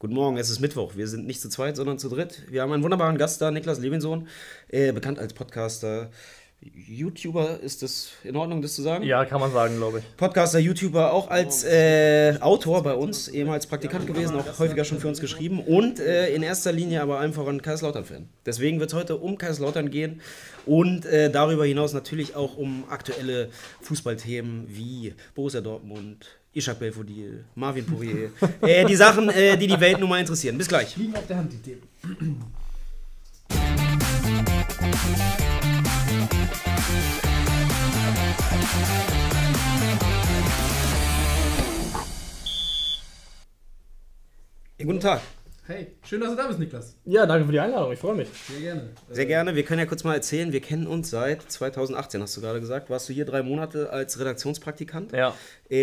Guten Morgen, es ist Mittwoch. Wir sind nicht zu zweit, sondern zu dritt. Wir haben einen wunderbaren Gast da, Niklas Levinsohn, bekannt als Podcaster. YouTuber, ist das in Ordnung, das zu sagen? Ja, kann man sagen, glaube ich. Podcaster, YouTuber, auch als Autor bei uns, ehemals Praktikant gewesen, auch häufiger schon für uns geschrieben und in erster Linie aber einfach ein Kaiserslautern-Fan. Deswegen wird es heute um Kaiserslautern gehen und darüber hinaus natürlich auch um aktuelle Fußballthemen wie Borussia Dortmund, Ishak Belfodil, Marvin Poirier. Die Sachen, die die Welt nun mal interessieren. Bis gleich. Liegen auf der Hand, die Themen. Guten Tag. Hey, schön, dass du da bist, Niklas. Ja, danke für die Einladung, ich freue mich. Sehr gerne. Sehr gerne. Wir können ja kurz mal erzählen, wir kennen uns seit 2018, hast du gerade gesagt. Warst du hier 3 Monate als Redaktionspraktikant? Ja.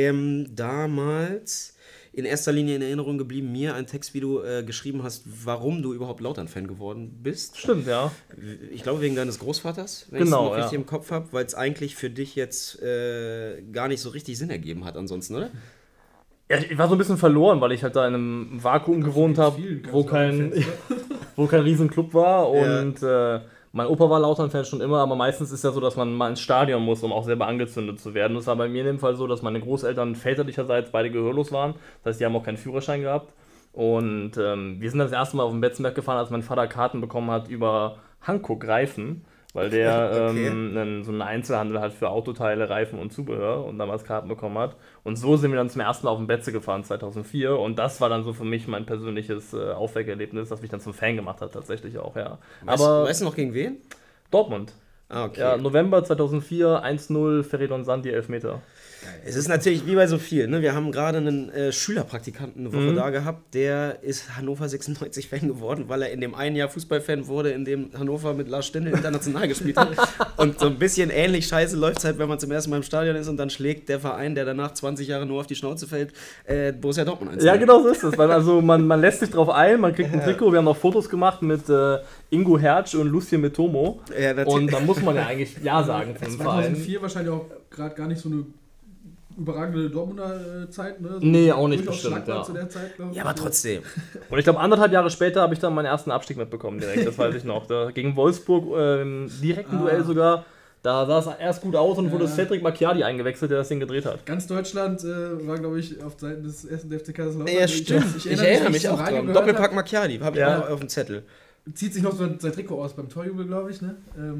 Damals in erster Linie in Erinnerung geblieben mir ein Text, wie du geschrieben hast, warum du überhaupt Lautern-Fan geworden bist. Stimmt, ja. Ich glaube wegen deines Großvaters, wenn ich es noch richtig im Kopf habe, weil es eigentlich für dich jetzt gar nicht so richtig Sinn ergeben hat ansonsten, oder? Ja, ich war so ein bisschen verloren, weil ich halt da in einem Vakuum gewohnt habe, wo kein Riesenclub war und mein Opa war Lautern-Fan schon immer, aber meistens ist ja so, dass man mal ins Stadion muss, um auch selber angezündet zu werden. Das war bei mir in dem Fall so, dass meine Großeltern väterlicherseits beide gehörlos waren, das heißt, die haben auch keinen Führerschein gehabt und wir sind das erste Mal auf den Betzenberg gefahren, als mein Vater Karten bekommen hat über Hankook-Reifen. Weil der so einen Einzelhandel hat für Autoteile, Reifen und Zubehör und damals Karten bekommen hat. Und so sind wir dann zum ersten Mal auf den Betze gefahren, 2004. Und das war dann so für mich mein persönliches Aufweckerlebnis, das mich dann zum Fan gemacht hat, tatsächlich auch, ja. Weißt du noch gegen wen? Dortmund. Ah, okay. Ja, November 2004, 1-0, Feridun Sandi, Elfmeter. Es ist natürlich wie bei so viel, ne? Wir haben gerade einen Schülerpraktikanten eine Woche da gehabt, der ist Hannover 96-Fan geworden, weil er in dem einen Jahr Fußballfan wurde, in dem Hannover mit Lars Stindl international gespielt hat. Und so ein bisschen ähnlich scheiße läuft es halt, wenn man zum ersten Mal im Stadion ist und dann schlägt der Verein, der danach 20 Jahre nur auf die Schnauze fällt, Borussia Dortmund ein. Ja, genau so ist es. Also man lässt sich drauf ein, man kriegt ein Trikot, wir haben noch Fotos gemacht mit Ingo Hertz und Lucien Metomo. Ja, und da muss man ja eigentlich Ja sagen für den Verein. 2004 wahrscheinlich auch gerade gar nicht so eine überragende Dortmunder Zeit, ne? So nee, auch nicht bestimmt, ja. Zu der Zeit, ja, aber trotzdem. Und ich glaube, 1,5 Jahre später habe ich dann meinen ersten Abstieg mitbekommen direkt, das weiß ich noch. Gegen Wolfsburg, im direkten Duell sogar, da sah es erst gut aus und wurde Cedric Macchiadi eingewechselt, der das Ding gedreht hat. Ganz Deutschland war, glaube ich, auf Seiten des ersten FC Kaiserslautern. Ja, stimmt. Ich erinnere mich auch dran. Doppelpack Macchiadi, habe ich auch auf dem Zettel. Zieht sich noch so sein Trikot aus beim Torjubel, glaube ich, ne?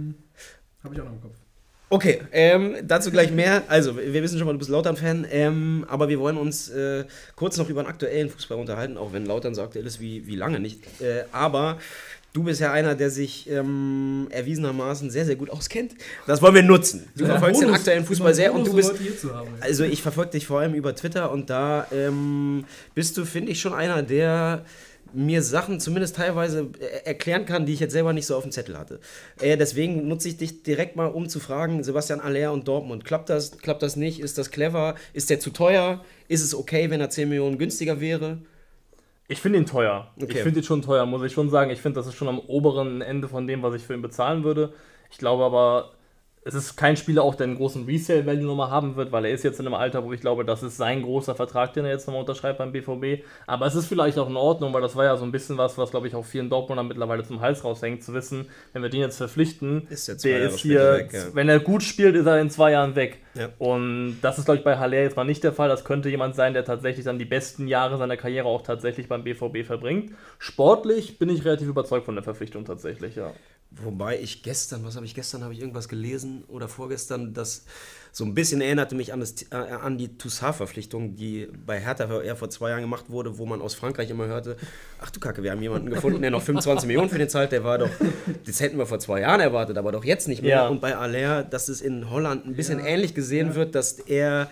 Habe ich auch noch im Kopf. Okay, dazu gleich mehr. Also, wir wissen schon mal, du bist Lautern-Fan, aber wir wollen uns kurz noch über den aktuellen Fußball unterhalten, auch wenn Lautern so aktuell ist wie lange nicht. Aber du bist ja einer, der sich erwiesenermaßen sehr, sehr gut auskennt. Das wollen wir nutzen. Du verfolgst den aktuellen Fußball sehr und du bist. Also, ich verfolge dich vor allem über Twitter und da bist du, finde ich, schon einer, der mir Sachen zumindest teilweise erklären kann, die ich jetzt selber nicht so auf dem Zettel hatte. Deswegen nutze ich dich direkt mal, um zu fragen, Sebastian Aller und Dortmund, klappt das nicht? Ist das clever? Ist der zu teuer? Ist es okay, wenn er 10 Millionen günstiger wäre? Ich finde ihn teuer. Okay. Ich finde ihn schon teuer, muss ich schon sagen. Ich finde, das ist schon am oberen Ende von dem, was ich für ihn bezahlen würde. Ich glaube aber, es ist kein Spieler auch, der einen großen Resale-Value nochmal haben wird, weil er ist jetzt in einem Alter, wo ich glaube, das ist sein großer Vertrag, den er jetzt nochmal unterschreibt beim BVB. Aber es ist vielleicht auch in Ordnung, weil das war ja so ein bisschen was glaube ich auch vielen Dortmundern mittlerweile zum Hals raushängt, zu wissen, wenn wir den jetzt verpflichten, der ist hier, weg, ja. Wenn er gut spielt, ist er in 2 Jahren weg. Ja. Und das ist, glaube ich, bei Haller jetzt mal nicht der Fall. Das könnte jemand sein, der tatsächlich dann die besten Jahre seiner Karriere auch tatsächlich beim BVB verbringt. Sportlich bin ich relativ überzeugt von der Verpflichtung tatsächlich, ja. Wobei ich gestern, habe ich irgendwas gelesen oder vorgestern, das so ein bisschen erinnerte mich an die Toussaint-Verpflichtung, die bei Hertha eher vor 2 Jahren gemacht wurde, wo man aus Frankreich immer hörte, ach du Kacke, wir haben jemanden gefunden, der noch 25 Millionen für den zahlt, der war doch, das hätten wir vor 2 Jahren erwartet, aber doch jetzt nicht mehr. Ja. Und bei Aller, dass es in Holland ein bisschen ähnlich gesehen wird, dass er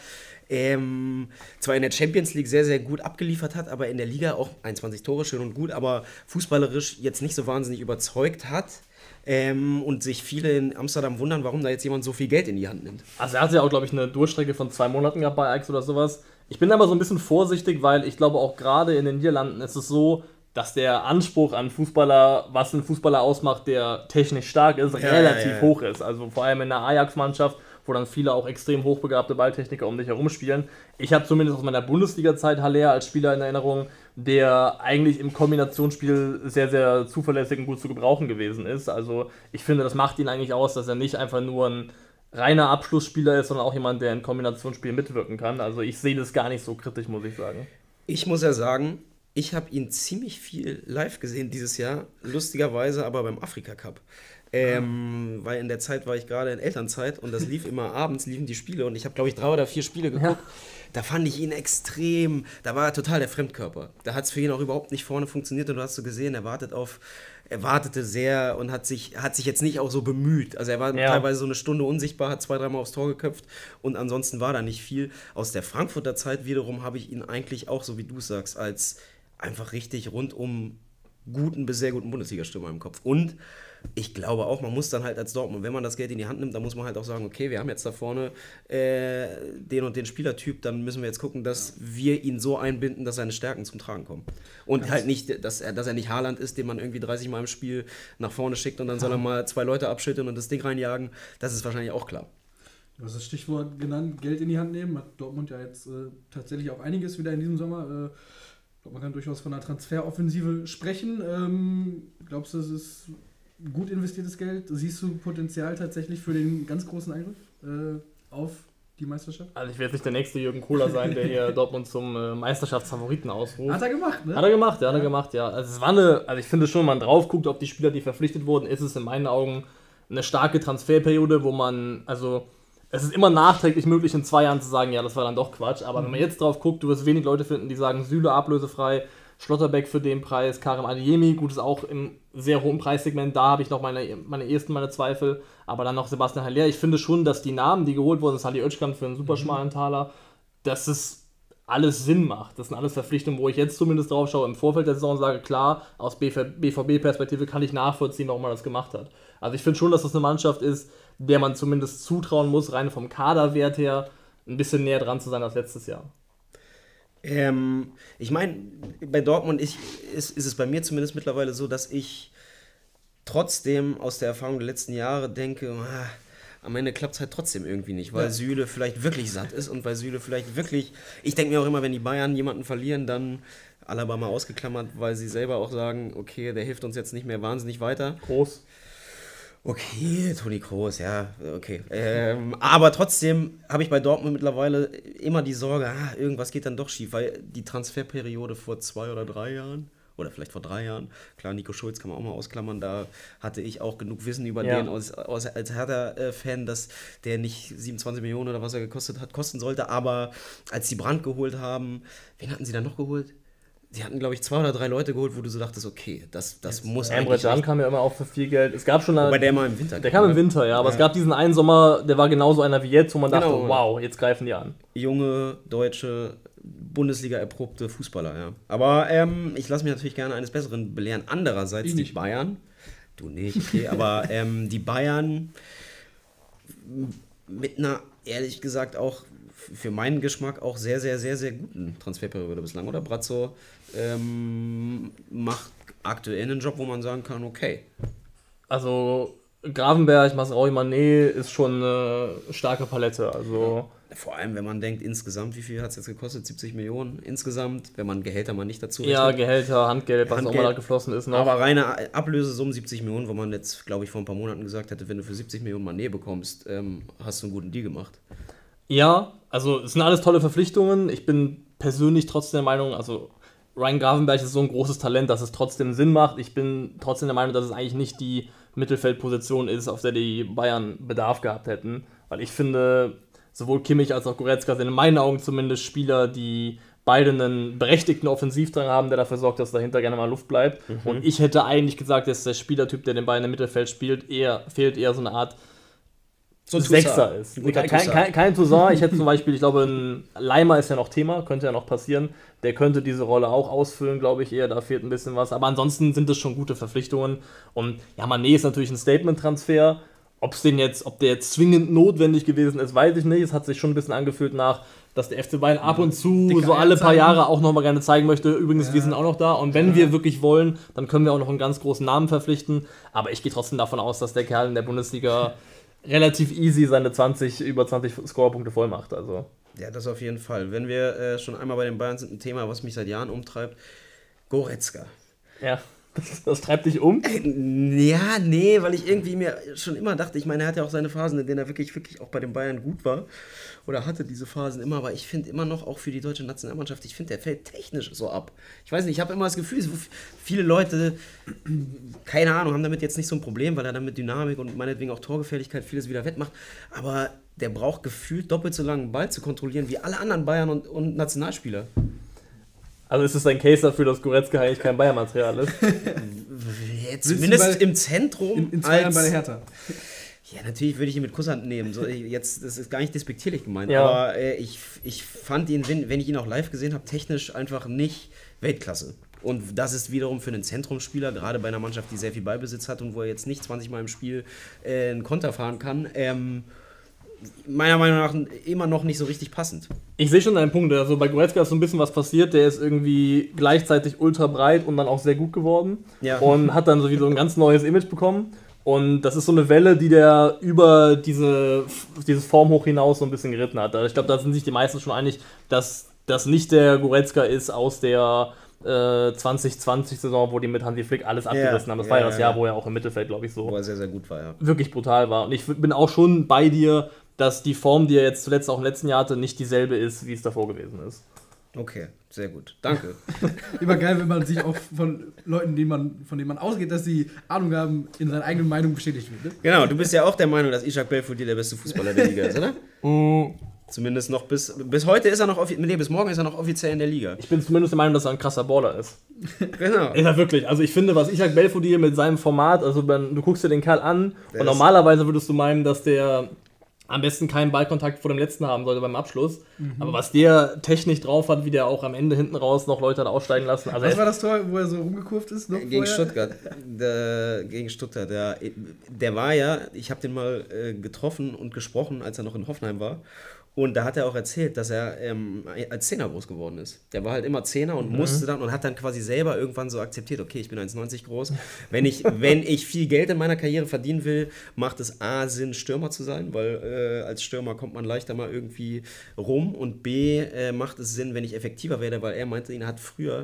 zwar in der Champions League sehr, sehr gut abgeliefert hat, aber in der Liga auch 21 Tore, schön und gut, aber fußballerisch jetzt nicht so wahnsinnig überzeugt hat. Und sich viele in Amsterdam wundern, warum da jetzt jemand so viel Geld in die Hand nimmt. Also er hat ja auch, glaube ich, eine Durchstrecke von 2 Monaten gehabt bei Ajax oder sowas. Ich bin aber so ein bisschen vorsichtig, weil ich glaube auch gerade in den Niederlanden ist es so, dass der Anspruch an Fußballer, was ein Fußballer ausmacht, der technisch stark ist, relativ hoch ist. Also vor allem in der Ajax-Mannschaft, wo dann viele auch extrem hochbegabte Balltechniker um dich herum spielen. Ich habe zumindest aus meiner Bundesliga-Zeit Haller als Spieler in Erinnerung, der eigentlich im Kombinationsspiel sehr, sehr zuverlässig und gut zu gebrauchen gewesen ist. Also ich finde, das macht ihn eigentlich aus, dass er nicht einfach nur ein reiner Abschlussspieler ist, sondern auch jemand, der in Kombinationsspielen mitwirken kann. Also ich sehe das gar nicht so kritisch, muss ich sagen. Ich muss ja sagen, ich habe ihn ziemlich viel live gesehen dieses Jahr, lustigerweise aber beim Afrika Cup. Weil in der Zeit war ich gerade in Elternzeit und das lief immer abends, liefen die Spiele und ich habe, glaube ich, 3 oder 4 Spiele geguckt. Ja. Da fand ich ihn extrem, da war er total der Fremdkörper. Da hat es für ihn auch überhaupt nicht vorne funktioniert und du hast so gesehen, er wartete sehr und hat sich jetzt nicht auch so bemüht. Also er war teilweise so eine Stunde unsichtbar, hat 2-3 Mal aufs Tor geköpft und ansonsten war da nicht viel. Aus der Frankfurter Zeit wiederum habe ich ihn eigentlich auch, so wie du es sagst, als einfach richtig rundum guten bis sehr guten Bundesliga-Stürmer im Kopf. Und ich glaube auch, man muss dann halt als Dortmund, wenn man das Geld in die Hand nimmt, dann muss man halt auch sagen, okay, wir haben jetzt da vorne den und den Spielertyp, dann müssen wir jetzt gucken, dass wir ihn so einbinden, dass seine Stärken zum Tragen kommen. Und halt nicht, dass er nicht Haaland ist, den man irgendwie 30 Mal im Spiel nach vorne schickt und dann soll er mal 2 Leute abschütteln und das Ding reinjagen. Das ist wahrscheinlich auch klar. Du hast das Stichwort genannt, Geld in die Hand nehmen. Hat Dortmund ja jetzt tatsächlich auch einiges wieder in diesem Sommer. Man kann durchaus von einer Transferoffensive sprechen. Glaubst du, das ist gut investiertes Geld? Siehst du Potenzial tatsächlich für den ganz großen Eingriff auf die Meisterschaft? Also ich werde jetzt nicht der nächste Jürgen Kohler sein, der hier Dortmund zum Meisterschaftsfavoriten ausruft. Hat er gemacht, ne? Hat er gemacht, ja. Also es war also ich finde schon, wenn man drauf guckt auf die Spieler, die verpflichtet wurden, ist es in meinen Augen eine starke Transferperiode, wo man, also es ist immer nachträglich möglich, in 2 Jahren zu sagen, ja, das war dann doch Quatsch. Aber wenn man jetzt drauf guckt, du wirst wenig Leute finden, die sagen, Süle ablösefrei, Schlotterbeck für den Preis, Karim Adeyemi, gut, ist auch im sehr hohen Preissegment, da habe ich noch meine Zweifel. Aber dann noch Sebastian Haller. Ich finde schon, dass die Namen, die geholt wurden, Salih Özcan für einen super schmalen Taler, dass es alles Sinn macht. Das sind alles Verpflichtungen, wo ich jetzt zumindest drauf schaue, im Vorfeld der Saison sage, klar, aus BVB-Perspektive kann ich nachvollziehen, warum man das gemacht hat. Also ich finde schon, dass das eine Mannschaft ist, der man zumindest zutrauen muss, rein vom Kaderwert her, ein bisschen näher dran zu sein als letztes Jahr. Ich meine, bei Dortmund ist es bei mir zumindest mittlerweile so, dass ich trotzdem aus der Erfahrung der letzten Jahre denke, am Ende klappt es halt trotzdem irgendwie nicht, weil Süle vielleicht wirklich satt ist und weil Süle vielleicht wirklich, ich denke mir auch immer, wenn die Bayern jemanden verlieren, dann Alaba mal ausgeklammert, weil sie selber auch sagen, okay, der hilft uns jetzt nicht mehr wahnsinnig weiter. Groß. Okay, Toni Kroos, ja, okay. Aber trotzdem habe ich bei Dortmund mittlerweile immer die Sorge, irgendwas geht dann doch schief, weil die Transferperiode vor 2 oder 3 Jahren, oder vielleicht vor 3 Jahren, klar, Nico Schulz kann man auch mal ausklammern, da hatte ich auch genug Wissen über den als Hertha-Fan, dass der nicht 27 Millionen oder was er gekostet hat, kosten sollte, aber als die Brandt geholt haben, wen hatten sie dann noch geholt? Sie hatten, glaube ich, 2 oder 3 Leute geholt, wo du so dachtest, okay, das muss eigentlich... Emre Can kam ja immer auch für viel Geld. Es gab schon Wobei der mal im Winter Der kam im Winter, ja. Aber es gab diesen einen Sommer, der war genauso einer wie jetzt, wo man dachte, wow, jetzt greifen die an. Junge, deutsche, Bundesliga-erprobte Fußballer, ja. Aber ich lasse mich natürlich gerne eines Besseren belehren. Andererseits die Bayern... Du nicht, okay. Aber die Bayern mit einer, ehrlich gesagt, auch... für meinen Geschmack auch sehr, sehr, sehr, sehr guten Transferperiode bislang, oder? Brazzo macht aktuell einen Job, wo man sagen kann, okay. Also Gravenberg, Mazraoui, Mané ist schon eine starke Palette. Also vor allem, wenn man denkt, insgesamt, wie viel hat es jetzt gekostet? 70 Millionen insgesamt, wenn man Gehälter mal nicht dazu rechnet. Ja, Gehälter, Handgeld, was auch mal da geflossen ist noch. Aber reine Ablösesummen 70 Millionen, wo man jetzt, glaube ich, vor ein paar Monaten gesagt hätte, wenn du für 70 Millionen Mané bekommst, hast du einen guten Deal gemacht. Ja, also es sind alles tolle Verpflichtungen. Ich bin persönlich trotzdem der Meinung, also Ryan Gravenberch ist so ein großes Talent, dass es trotzdem Sinn macht. Ich bin trotzdem der Meinung, dass es eigentlich nicht die Mittelfeldposition ist, auf der die Bayern Bedarf gehabt hätten. Weil ich finde, sowohl Kimmich als auch Goretzka sind in meinen Augen zumindest Spieler, die beide einen berechtigten Offensivdrang haben, der dafür sorgt, dass dahinter gerne mal Luft bleibt. Und ich hätte eigentlich gesagt, dass der Spielertyp, der den beiden im Mittelfeld spielt, fehlt eher so eine Art so Sechser ist. Kein Toussaint. Ich hätte zum Beispiel, ich glaube, ein Leimer ist ja noch Thema, könnte ja noch passieren. Der könnte diese Rolle auch ausfüllen, glaube ich eher. Da fehlt ein bisschen was. Aber ansonsten sind es schon gute Verpflichtungen. Und ja, Mané ist natürlich ein Statement-Transfer. Ob der jetzt zwingend notwendig gewesen ist, weiß ich nicht. Es hat sich schon ein bisschen angefühlt dass der FC Bayern ab und zu so alle paar Jahre auch nochmal gerne zeigen möchte. Übrigens, wir sind auch noch da. Und wenn wir wirklich wollen, dann können wir auch noch einen ganz großen Namen verpflichten. Aber ich gehe trotzdem davon aus, dass der Kerl in der Bundesliga relativ easy seine über 20 Scorerpunkte voll macht. Also. Ja, das auf jeden Fall. Wenn wir schon einmal bei den Bayern sind, ein Thema, was mich seit Jahren umtreibt. Goretzka. Ja, das treibt dich um? Ja, nee, weil ich irgendwie mir schon immer dachte, ich meine, er hat ja auch seine Phasen, in denen er wirklich auch bei den Bayern gut war. Oder hatte diese Phasen immer, aber ich finde immer noch, auch für die deutsche Nationalmannschaft, ich finde, der fällt technisch so ab. Ich weiß nicht, ich habe immer das Gefühl, viele Leute, keine Ahnung, haben damit jetzt nicht so ein Problem, weil er dann mit Dynamik und meinetwegen auch Torgefährlichkeit vieles wieder wettmacht. Aber der braucht gefühlt doppelt so lange einen Ball zu kontrollieren wie alle anderen Bayern und Nationalspieler. Also ist es ein Case dafür, dass Goretzka eigentlich kein Bayern-Material ist? Zumindest im Zentrum. In 2 Jahren bei der Hertha. Ja, natürlich würde ich ihn mit Kusshand nehmen. So, jetzt, das ist gar nicht despektierlich gemeint, ja. Aber ich fand ihn, wenn ich ihn auch live gesehen habe, technisch einfach nicht Weltklasse. Und das ist wiederum für einen Zentrumsspieler, gerade bei einer Mannschaft, die sehr viel Ballbesitz hat und wo er jetzt nicht 20 Mal im Spiel einen Konter fahren kann, meiner Meinung nach immer noch nicht so richtig passend. Ich sehe schon deinen Punkt. Also bei Goretzka ist so ein bisschen was passiert. Der ist irgendwie gleichzeitig ultra breit und dann auch sehr gut geworden. Ja. Und hat dann sowieso ein ganz neues Image bekommen. Und das ist so eine Welle, die der über dieses Formhoch hinaus so ein bisschen geritten hat. Also ich glaube, da sind sich die meisten schon einig, dass das nicht der Goretzka ist aus der 2020-Saison, wo die mit Hansi Flick alles abgerissen haben. Das war ja das Jahr, wo er auch im Mittelfeld, glaube ich, so wo er sehr, sehr gut war, ja. Wirklich brutal war. Und ich bin auch schon bei dir, dass die Form, die er jetzt zuletzt auch im letzten Jahr hatte, nicht dieselbe ist, wie es davor gewesen ist. Okay, sehr gut. Danke. Immer geil, wenn man sich auch von Leuten, von denen man ausgeht, dass sie Ahnung haben, in seiner eigenen Meinung bestätigt wird. Ne? Genau, du bist ja auch der Meinung, dass Ishak Belfodil der beste Fußballer der Liga ist, oder? Zumindest noch bis heute ist er noch bis morgen ist er noch offiziell in der Liga. Ich bin zumindest der Meinung, dass er ein krasser Baller ist. Genau. Ist er wirklich. Also ich finde, was Ishak Belfodil mit seinem Format, also du guckst dir den Kerl an und normalerweise würdest du meinen, dass der am besten keinen Ballkontakt vor dem letzten haben sollte beim Abschluss. Aber was der technisch drauf hat, wie der auch am Ende hinten raus noch Leute hat aussteigen lassen. Also was war das Tor, wo er so rumgekurvt ist? Noch gegen Stuttgart. Gegen Stuttgart. Der war ja, ich habe den mal getroffen und gesprochen, als er noch in Hoffenheim war. Und da hat er auch erzählt, dass er als Zehner groß geworden ist. Der war halt immer Zehner und musste dann und hat dann quasi selber irgendwann so akzeptiert, okay, ich bin 1,90 groß. Wenn ich viel Geld in meiner Karriere verdienen will, macht es A Sinn, Stürmer zu sein, weil als Stürmer kommt man leichter mal irgendwie rum. Und B macht es Sinn, wenn ich effektiver werde, weil er meinte, ihn hat früher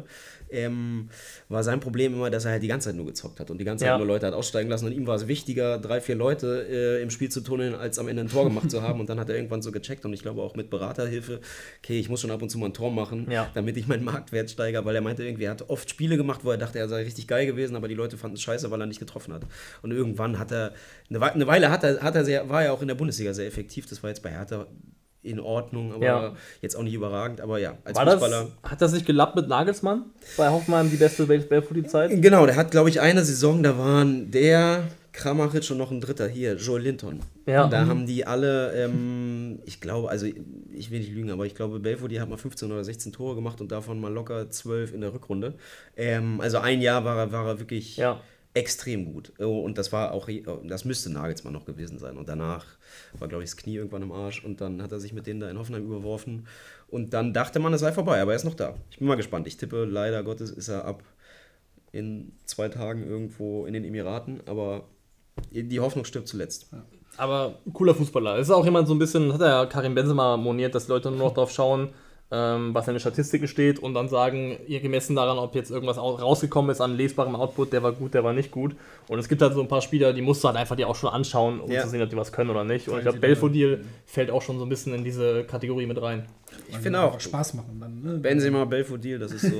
war sein Problem immer, dass er halt die ganze Zeit nur gezockt hat und die ganze Zeit nur Leute hat aussteigen lassen und ihm war es wichtiger, 3-4 Leute im Spiel zu tunneln, als am Ende ein Tor gemacht zu haben und dann hat er irgendwann so gecheckt und ich glaube auch mit Beraterhilfe, okay, ich muss schon ab und zu mal ein Tor machen, damit ich meinen Marktwert steigere, weil er meinte irgendwie, er hat oft Spiele gemacht, wo er dachte, er sei richtig geil gewesen, aber die Leute fanden es scheiße, weil er nicht getroffen hat. Und irgendwann hat er, eine Weile war er auch in der Bundesliga sehr effektiv, das war jetzt bei Hertha in Ordnung, aber jetzt auch nicht überragend, aber ja, als Fußballer. Hat das nicht gelappt mit Nagelsmann? Bei Hoffenheim die beste Belfodil-Zeit? Genau, der hat, glaube ich, eine Saison, da waren der, Kramaric und noch ein dritter hier, Joel Linton. Ja. Da haben die alle, ich glaube, also ich will nicht lügen, aber ich glaube, Belfodil hat mal 15 oder 16 Tore gemacht und davon mal locker 12 in der Rückrunde. Also ein Jahr war er wirklich extrem gut. Und das müsste Nagelsmann noch gewesen sein. Und danach war, glaube ich, das Knie irgendwann im Arsch und dann hat er sich mit denen da in Hoffenheim überworfen. Und dann dachte man, es sei vorbei, aber er ist noch da. Ich bin mal gespannt. Ich tippe, leider Gottes ist er ab in 2 Tagen irgendwo in den Emiraten, aber die Hoffnung stirbt zuletzt. Aber cooler Fußballer. Ist auch jemand so ein bisschen, hat ja Karim Benzema moniert, dass Leute nur noch drauf schauen, was in den Statistiken steht und dann sagen, ihr gemessen daran, ob jetzt irgendwas rausgekommen ist an lesbarem Output, der war gut, der war nicht gut. Und es gibt halt so ein paar Spieler, die musst du halt einfach dir auch schon anschauen, um zu sehen, ob die was können oder nicht. Und ich glaube, Belfodil fällt auch schon so ein bisschen in diese Kategorie mit rein. Ich finde auch Spaß machen dann. Ne? Benzema, Belfodil, das ist so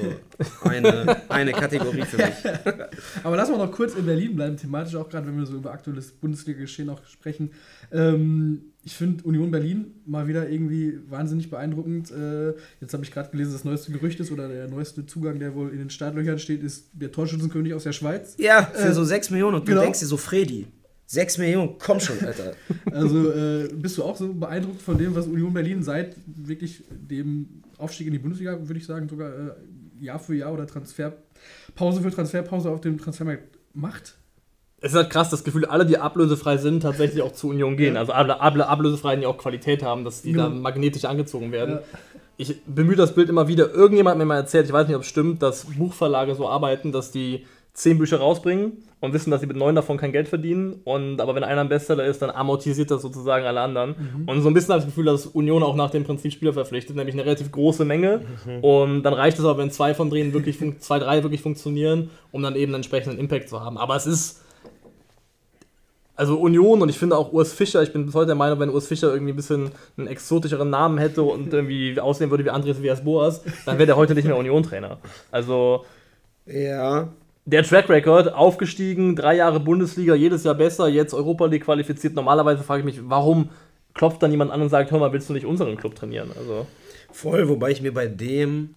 eine Kategorie für mich. Aber lass mal noch kurz in Berlin bleiben, thematisch auch gerade, wenn wir so über aktuelles Bundesliga-Geschehen auch sprechen. Ich finde Union Berlin mal wieder irgendwie wahnsinnig beeindruckend. Jetzt habe ich gerade gelesen, das neueste Gerücht ist oder der neueste Zugang, der wohl in den Startlöchern steht, ist der Torschützenkönig aus der Schweiz. Ja, für so 6 Millionen und du denkst dir so, Fredi, 6 Millionen, komm schon, Alter. Also bist du auch so beeindruckt von dem, was Union Berlin seit wirklich dem Aufstieg in die Bundesliga, würde ich sagen, sogar Jahr für Jahr oder Transferpause für Transferpause auf dem Transfermarkt macht? Es ist halt krass, das Gefühl, alle, die ablösefrei sind, tatsächlich auch zu Union gehen. Also alle ablösefreien, die auch Qualität haben, dass die da magnetisch angezogen werden. Ja. Ich bemühe das Bild immer wieder. Irgendjemand hat mir mal erzählt, ich weiß nicht, ob es stimmt, dass Buchverlage so arbeiten, dass die 10 Bücher rausbringen und wissen, dass sie mit 9 davon kein Geld verdienen. Aber wenn einer ein Bestseller ist, dann amortisiert das sozusagen alle anderen. Und so ein bisschen habe ich das Gefühl, dass Union auch nach dem Prinzip Spieler verpflichtet, nämlich eine relativ große Menge. Und dann reicht es aber, wenn 2 von denen wirklich 2, 3 wirklich funktionieren, um dann eben einen entsprechenden Impact zu haben. Aber es ist also Union und ich finde auch Urs Fischer, ich bin bis heute der Meinung, wenn Urs Fischer irgendwie ein bisschen einen exotischeren Namen hätte und irgendwie aussehen würde wie Andres Villas-Boas, dann wäre der heute nicht mehr Union-Trainer. Also ja. Der Track Record, aufgestiegen, 3 Jahre Bundesliga, jedes Jahr besser, jetzt Europa League qualifiziert. Normalerweise frage ich mich, warum klopft dann jemand an und sagt, hör mal, willst du nicht unseren Club trainieren? Also voll, wobei ich mir bei dem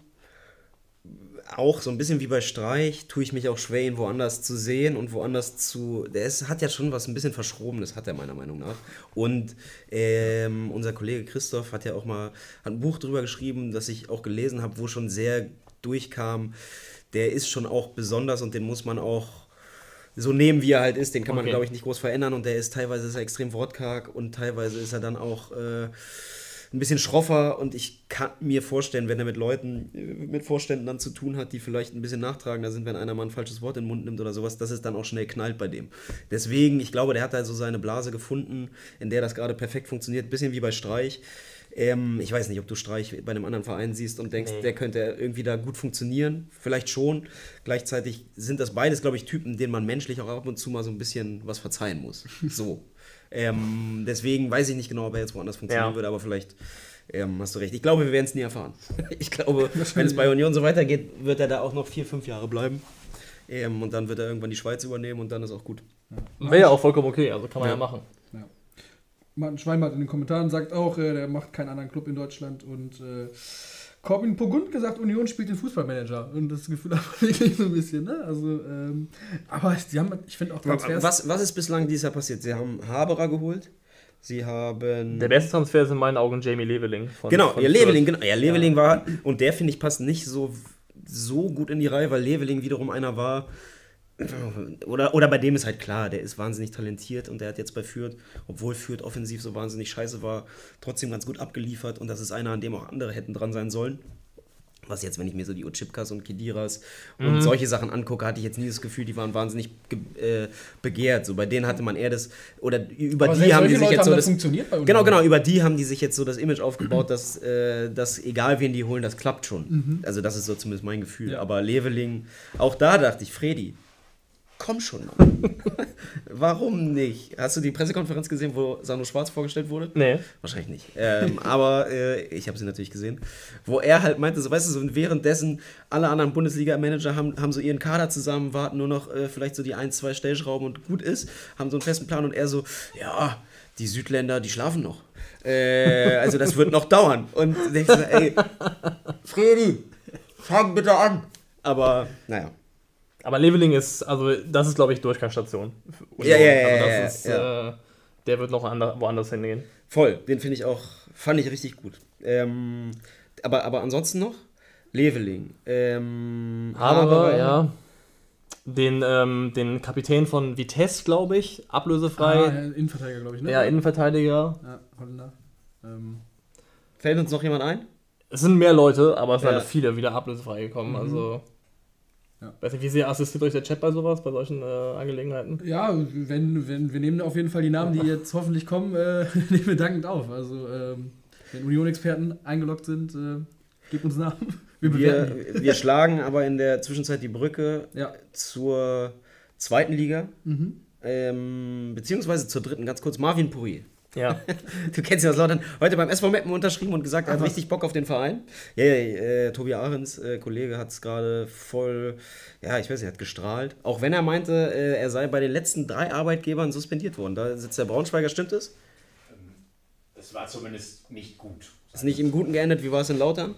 auch so ein bisschen wie bei Streich, tue ich mich auch schwer, ihn woanders zu sehen und woanders zu... hat ja schon was ein bisschen Verschrobenes, hat er meiner Meinung nach. Und unser Kollege Christoph hat ja auch mal ein Buch drüber geschrieben, das ich auch gelesen habe, wo schon sehr durchkam. Der ist schon auch besonders und den muss man auch so nehmen, wie er halt ist. Den kann man, glaube ich, nicht groß verändern und teilweise ist er extrem wortkarg und teilweise ist er dann auch ein bisschen schroffer und ich kann mir vorstellen, wenn er mit Vorständen dann zu tun hat, die vielleicht ein bisschen nachtragender sind, wenn einer mal ein falsches Wort in den Mund nimmt oder sowas, dass es dann auch schnell knallt bei dem. Deswegen, ich glaube, der hat da so seine Blase gefunden, in der das gerade perfekt funktioniert, ein bisschen wie bei Streich. Ich weiß nicht, ob du Streich bei einem anderen Verein siehst und denkst, der könnte irgendwie da gut funktionieren. Vielleicht schon. Gleichzeitig sind das beides, glaube ich, Typen, denen man menschlich auch ab und zu mal so ein bisschen was verzeihen muss. So. Deswegen weiß ich nicht genau, ob er jetzt woanders funktionieren würde, aber vielleicht hast du recht. Ich glaube, wir werden es nie erfahren. Ich glaube, wenn es bei Union so weitergeht, wird er da auch noch 4-5 Jahre bleiben. Und dann wird er irgendwann die Schweiz übernehmen und dann ist auch gut. Ja. Wäre ja auch vollkommen okay, also kann man ja machen. Ja. Martin Schweinbart in den Kommentaren sagt auch, der macht keinen anderen Club in Deutschland und Corbin Pogund gesagt, Union spielt den Fußballmanager und das Gefühl hat man wirklich so ein bisschen, ne? Also, aber sie haben, ich finde auch Transfers... Was ist bislang dieses Jahr passiert? Sie haben Haberer geholt, sie haben... Der beste Transfer ist in meinen Augen Jamie Leveling. Leveling war, und der finde ich passt nicht so gut in die Reihe, weil Leveling wiederum einer war, oder bei dem ist halt klar, der ist wahnsinnig talentiert und der hat jetzt bei Fürth, obwohl Fürth offensiv so wahnsinnig scheiße war, trotzdem ganz gut abgeliefert und das ist einer, an dem auch andere hätten dran sein sollen. Was jetzt, wenn ich mir so die Ochipkas und Kediras und solche Sachen angucke, hatte ich jetzt nie das Gefühl, die waren wahnsinnig begehrt. So bei denen hatte man eher das, oder über die haben die sich jetzt so das funktioniert bei uns. Genau, über die haben die sich jetzt so das Image aufgebaut, dass egal wen die holen, das klappt schon. Also das ist so zumindest mein Gefühl. Ja. Aber Leveling, auch da dachte ich, Fredi, komm schon mal. Warum nicht? Hast du die Pressekonferenz gesehen, wo Sandro Schwarz vorgestellt wurde? Nee. Wahrscheinlich nicht. Aber ich habe sie natürlich gesehen. Wo er halt meinte, so, weißt du, so währenddessen alle anderen Bundesliga-Manager haben so ihren Kader zusammen, warten nur noch vielleicht so die 1-2 Stellschrauben und gut ist, haben so einen festen Plan und er so, ja, die Südländer, die schlafen noch. Also das wird noch dauern. Und denkst du, ey, Fredi, fang bitte an. Aber, naja. Aber Leveling ist, also das ist, glaube ich, Durchgangsstation. Ja. Der wird noch woanders hingehen. Voll, den fand ich richtig gut. Aber ansonsten noch? Leveling. Haberer, ja. Den Kapitän von Vitesse, glaube ich, ablösefrei. Innenverteidiger, glaube ich, ne? Ja, Innenverteidiger. Ja, Holländer. Fällt uns noch jemand ein? Es sind mehr Leute, aber es sind viele wieder ablösefrei gekommen, also... Ja. Weiß nicht, wie sehr assistiert euch der Chat bei sowas, bei solchen Angelegenheiten? Ja, wir nehmen auf jeden Fall die Namen, die jetzt hoffentlich kommen, nehmen wir dankend auf. Also, wenn Union-Experten eingeloggt sind, gebt uns Namen. Wir schlagen aber in der Zwischenzeit die Brücke zur zweiten Liga, beziehungsweise zur dritten, ganz kurz, Marvin Pourier. Ja. Du kennst ihn aus Lautern. Heute beim SV Meppen unterschrieben und gesagt, er hat richtig Bock auf den Verein. Ja, Tobi Ahrens, Kollege, hat es gerade voll, ich weiß nicht, hat gestrahlt. Auch wenn er meinte, er sei bei den letzten 3 Arbeitgebern suspendiert worden. Da sitzt der Braunschweiger, stimmt es? Es war zumindest nicht gut. Ist nicht im Guten geendet, wie war es in Lautern?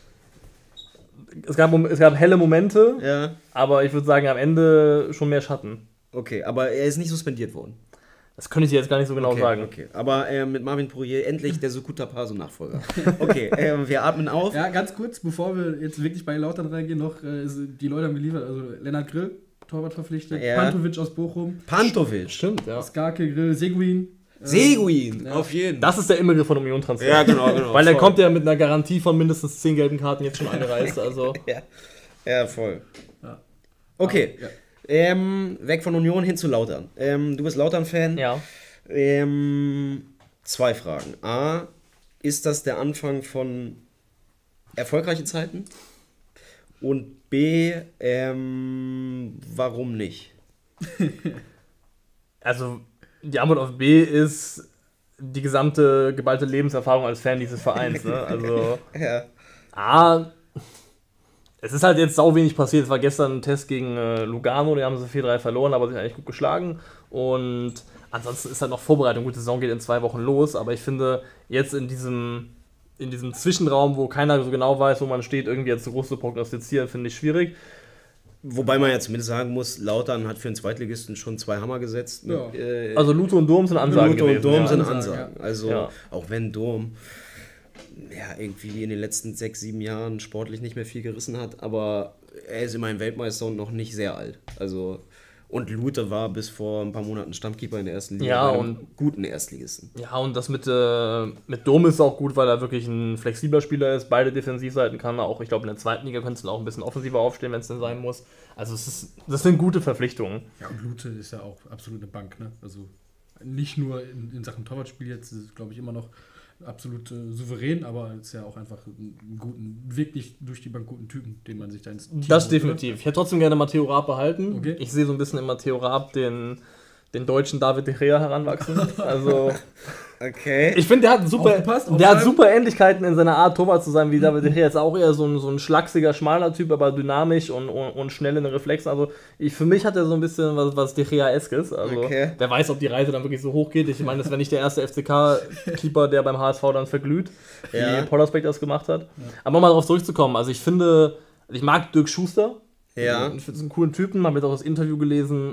Es gab helle Momente, aber ich würde sagen, am Ende schon mehr Schatten. Okay, aber er ist nicht suspendiert worden. Das könnte ich dir jetzt gar nicht so genau sagen. Okay. Aber mit Marvin Pourier endlich der Sukuta Paso-Nachfolger. Okay, wir atmen auf. Ja, ganz kurz, bevor wir jetzt wirklich bei Lautern reingehen, noch die Leute haben geliefert. Also Lennart Grill, Torwart verpflichtet. Ja. Pantovic aus Bochum. Pantovic. Stimmt, ja. Skarke, Grill, Seguin. Auf jeden. Das ist der Immergriff von Union-Transfer. Ja, genau. Weil der kommt ja mit einer Garantie von mindestens 10 gelben Karten jetzt schon angereist. Also. Ja, voll. Ja. Okay. Weg von Union hin zu Lautern. Du bist Lautern-Fan. Ja. 2 Fragen. A, ist das der Anfang von erfolgreichen Zeiten? Und B, warum nicht? Also, die Antwort auf B ist die gesamte geballte Lebenserfahrung als Fan dieses Vereins. Ne? Also, Ja. A, es ist halt jetzt sau wenig passiert. Es war gestern ein Test gegen Lugano, die haben sie 4-3 verloren, aber sich eigentlich gut geschlagen. Und ansonsten ist halt noch Vorbereitung. Gut, die Saison geht in 2 Wochen los, aber ich finde, jetzt in diesem Zwischenraum, wo keiner so genau weiß, wo man steht, irgendwie jetzt so groß zu prognostizieren, finde ich schwierig. Wobei man ja zumindest sagen muss, Lautern hat für den Zweitligisten schon 2 Hammer gesetzt. Ja. Also Lute und Durm sind Ansagen Lute und gewesen. Durm ja. sind Ansagen, Ansagen. Also Ja. auch wenn Durm irgendwie in den letzten 6, 7 Jahren sportlich nicht mehr viel gerissen hat, aber er ist immerhin Weltmeister und noch nicht sehr alt. Also und Lute war bis vor ein paar Monaten Stammkeeper in der ersten Liga, Ja, bei einem und- guten Erstligisten. Ja, und das mit Dom ist auch gut, weil er wirklich ein flexibler Spieler ist. Beide Defensivseiten kann er auch. Ich glaube, in der zweiten Liga könntest du auch ein bisschen offensiver aufstehen, wenn es denn sein muss. Also das sind gute Verpflichtungen. Ja, und Lute ist ja auch absolut eine Bank, ne? Also nicht nur in Sachen Torwartspiel jetzt, ist es, glaube ich, immer noch absolut souverän, aber ist ja auch einfach einen guten, wirklich durch die Bank guten Typen, den man sich da ins Team Das holt, definitiv. Ich hätte trotzdem gerne Matteo Raab behalten. Okay. Ich sehe so ein bisschen in Matteo Raab den deutschen David de Gea heranwachsen. Also Okay. ich finde, der hat Aufgepasst, der hat aufschreiben. super Ähnlichkeiten in seiner Art, Torwart zu sein, wie David de Gea. Ist auch eher so ein schlachsiger, schmaler Typ, aber dynamisch und schnell in den Reflexen. Also für mich hat er so ein bisschen was de Gea-eskes. Also Okay. wer weiß, ob die Reise dann wirklich so hoch geht. Ich meine, das wäre nicht der erste FCK-Keeper, der beim HSV dann verglüht, Ja. wie Pollersbeck das gemacht hat. Aber um mal darauf zurückzukommen, also ich mag Dirk Schuster. Ja. Ich finde es einen coolen Typen, habe jetzt auch das Interview gelesen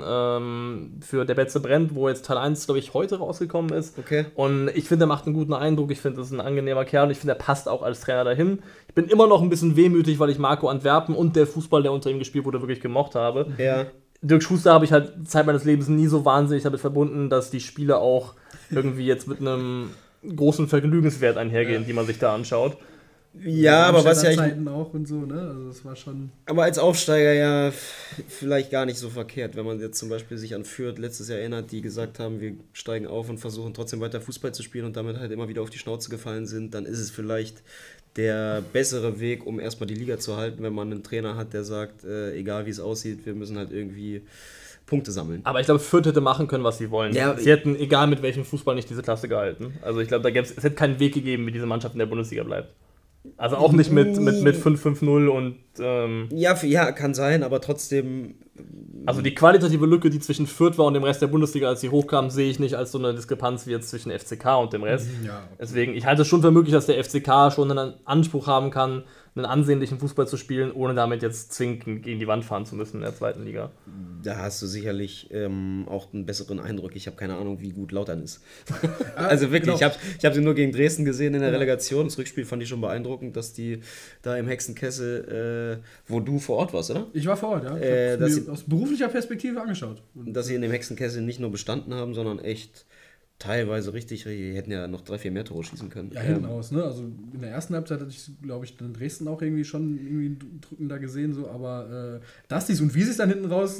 für Der Betze brennt, wo jetzt Teil 1, glaube ich, heute rausgekommen ist. Okay. Und ich finde, er macht einen guten Eindruck, ich finde, das ist ein angenehmer Kerl und ich finde, er passt auch als Trainer dahin. Ich bin immer noch ein bisschen wehmütig, weil ich Marco Antwerpen und der Fußball, der unter ihm gespielt wurde, wirklich gemocht habe. Ja. Dirk Schuster habe ich halt Zeit meines Lebens nie so wahnsinnig damit verbunden, dass die Spiele auch irgendwie jetzt mit einem großen Vergnügenswert einhergehen, die man sich da anschaut. Ja, aber was ja ich, Zeiten auch und so, ne? Also das war schon. aber als Aufsteiger ja vielleicht gar nicht so verkehrt, wenn man jetzt zum Beispiel sich an Fürth letztes Jahr erinnert, die gesagt haben, wir steigen auf und versuchen trotzdem weiter Fußball zu spielen und damit halt immer wieder auf die Schnauze gefallen sind, dann ist es vielleicht der bessere Weg, um erstmal die Liga zu halten, wenn man einen Trainer hat, der sagt, egal wie es aussieht, wir müssen halt irgendwie Punkte sammeln. Aber ich glaube, Fürth hätte machen können, was sie wollen. Ja, sie hätten, egal mit welchem Fußball, nicht diese Klasse gehalten. Also ich glaube, es hätte keinen Weg gegeben, wie diese Mannschaft in der Bundesliga bleibt. Also auch nicht mit 5-5-0 und Ja, kann sein, aber trotzdem. also die qualitative Lücke, die zwischen Fürth war und dem Rest der Bundesliga, als sie hochkamen, sehe ich nicht als so eine Diskrepanz wie jetzt zwischen FCK und dem Rest. Ja, Deswegen, ich halte es schon für möglich, dass der FCK schon einen Anspruch haben kann, einen ansehnlichen Fußball zu spielen, ohne damit jetzt zwingend gegen die Wand fahren zu müssen in der zweiten Liga. Da hast du sicherlich auch einen besseren Eindruck. Ich habe keine Ahnung, wie gut Lautern ist. Also wirklich, genau. ich hab sie nur gegen Dresden gesehen in der Relegation. Das Rückspiel fand ich schon beeindruckend, dass die da im Hexenkessel, wo du vor Ort warst, oder? Ich war vor Ort, ja. Ich habe dass mir sie- aus beruflicher Perspektive angeschaut. Und Dass sie in dem Hexenkessel nicht nur bestanden haben, sondern echt teilweise richtig, die hätten ja noch 3, 4 mehr Tore schießen können. ja, hinten aus, ne? Also in der ersten Halbzeit hatte ich, glaube ich, in Dresden auch irgendwie schon irgendwie drückender gesehen, so, aber dass dies und wie sie es dann hinten raus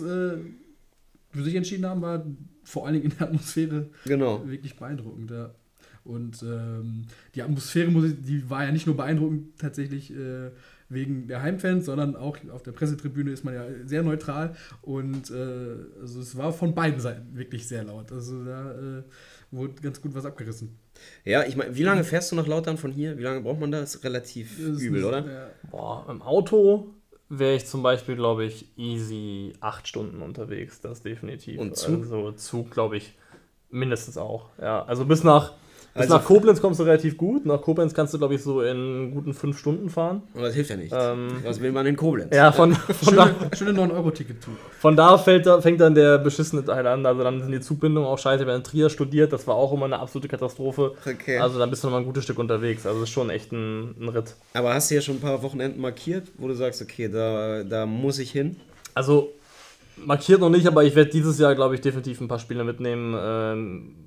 für sich entschieden haben, war vor allen Dingen in der Atmosphäre Genau. wirklich beeindruckend, ja. Und die Atmosphäre, die war ja nicht nur beeindruckend tatsächlich wegen der Heimfans, sondern auch auf der Pressetribüne ist man ja sehr neutral und also es war von beiden Seiten wirklich sehr laut. Also da wurde ganz gut was abgerissen. Ja, ich meine, wie lange fährst du nach Lautern von hier? Wie lange braucht man da? Das ist relativ Das ist übel, nicht- oder? Ja. Boah, im Auto wäre ich zum Beispiel, glaube ich, easy 8 Stunden unterwegs, das definitiv. Und Zug? Also Zug, glaube ich, mindestens auch. Ja, also bis nach Also- Koblenz kommst du relativ gut. Nach Koblenz kannst du, glaube ich, so in guten 5 Stunden fahren. Aber das hilft ja nicht. Ähm, Was will man in Koblenz? Ja, von Schöne 9-Euro-Ticket zu. da fängt dann der beschissene Teil an. Also dann sind die Zugbindungen auch scheiße. Wir haben in Trier studiert, das war auch immer eine absolute Katastrophe. Okay. Also dann bist du noch mal ein gutes Stück unterwegs. Also es ist schon echt ein Ritt. Aber hast du ja schon ein paar Wochenenden markiert, wo du sagst, okay, da muss ich hin? Also markiert noch nicht, aber ich werde dieses Jahr, glaube ich, definitiv ein paar Spiele mitnehmen. Ich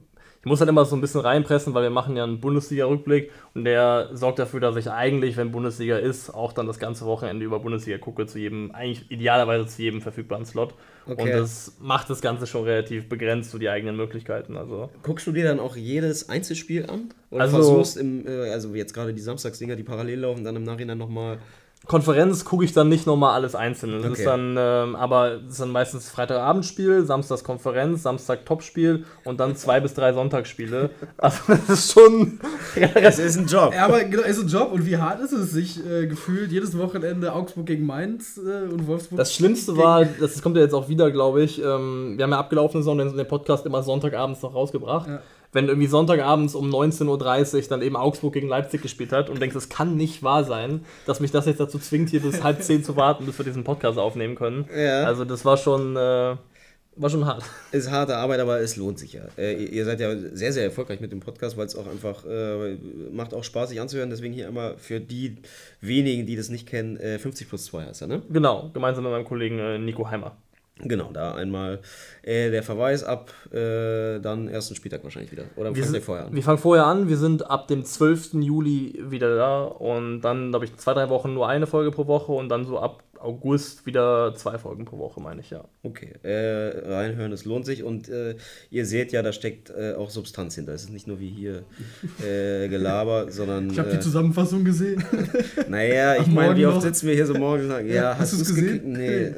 muss halt immer so ein bisschen reinpressen, weil wir machen ja einen Bundesliga-Rückblick und der sorgt dafür, dass ich eigentlich, wenn Bundesliga ist, auch dann das ganze Wochenende über Bundesliga gucke, eigentlich idealerweise zu jedem verfügbaren Slot. Okay. Und das macht das Ganze schon relativ begrenzt zu die eigenen Möglichkeiten. Also. Guckst du dir dann auch jedes Einzelspiel an? Oder versuchst also jetzt gerade die Samstagsdinger, die parallel laufen, dann im Nachhinein nochmal... Konferenz gucke ich dann nicht nochmal alles einzeln. Das ist dann, aber es ist dann meistens Freitagabendspiel, Samstags Konferenz, Samstag Topspiel und dann 2 bis 3 Sonntagsspiele. Also das ist schon... Es ist ein Job. Ja, aber genau, es ist ein Job. Und wie hart ist es, sich gefühlt jedes Wochenende Augsburg gegen Mainz und Wolfsburg? Das Schlimmste war, das kommt ja jetzt auch wieder, glaube ich, wir haben ja abgelaufene Saison den Podcast immer Sonntagabends noch rausgebracht. Ja. Wenn irgendwie Sonntagabends um 19.30 Uhr dann eben Augsburg gegen Leipzig gespielt hat und denkst, es kann nicht wahr sein, dass mich das jetzt dazu zwingt, hier bis 9:30 zu warten, bis wir diesen Podcast aufnehmen können. Ja. Also das war schon hart. Ist harte Arbeit, aber es lohnt sich ja. Ihr seid ja sehr, sehr erfolgreich mit dem Podcast, weil es auch einfach macht auch Spaß, sich anzuhören. Deswegen hier immer für die wenigen, die das nicht kennen, 50+2 heißt er, ne? Genau, gemeinsam mit meinem Kollegen Nico Heimer. Genau, da einmal der Verweis ab dann ersten Spieltag wahrscheinlich wieder. Oder fangen wir vorher an? Wir fangen vorher an, wir sind ab dem 12. Juli wieder da und dann, glaube ich, 2-3 Wochen nur eine Folge pro Woche und dann so ab August wieder 2 Folgen pro Woche, meine ich, ja. Okay, reinhören, es lohnt sich und ihr seht ja, da steckt auch Substanz hinter. Es ist nicht nur wie hier Gelaber, sondern... Ich habe die Zusammenfassung gesehen. Naja, ich meine, wie oft sitzen wir hier so morgens und sagen, ja, hast du es gesehen? Nee.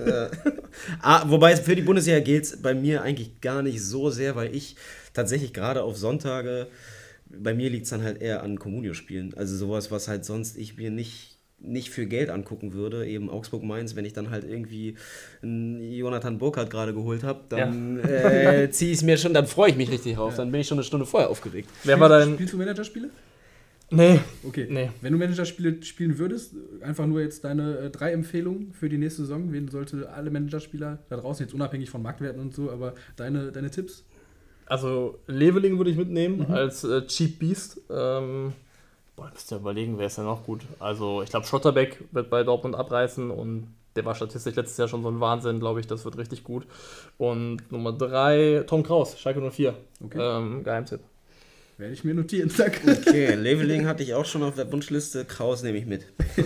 Wobei für die Bundesliga gilt es bei mir eigentlich gar nicht so sehr, weil ich tatsächlich gerade auf Sonntage, bei mir liegt es dann halt eher an Comunio-Spielen. Also sowas, was halt sonst ich mir nicht für Geld angucken würde, eben Augsburg-Mainz, wenn ich dann halt irgendwie einen Jonathan Burkhardt gerade geholt habe, dann ziehe ich es mir schon, dann freue ich mich richtig drauf, dann bin ich schon eine Stunde vorher aufgeregt. Spielst du Managerspiele? Nee. Okay. Nee. Wenn du Managerspiele spielen würdest, einfach nur jetzt deine 3 Empfehlungen für die nächste Saison, wen sollte alle Managerspieler da draußen, jetzt unabhängig von Marktwerten und so, aber deine Tipps? Also Leveling würde ich mitnehmen als Cheap Beast. Müsst ihr überlegen, wer ist denn noch gut? Also ich glaube, Schlotterbeck wird bei Dortmund abreißen und der war statistisch letztes Jahr schon so ein Wahnsinn, glaube ich, das wird richtig gut. Und Nummer 3, Tom Kraus, Schalke 04. Okay. Geheimtipp. Werde ich mir notieren, danke. Okay, Leveling hatte ich auch schon auf der Wunschliste, Kraus nehme ich mit.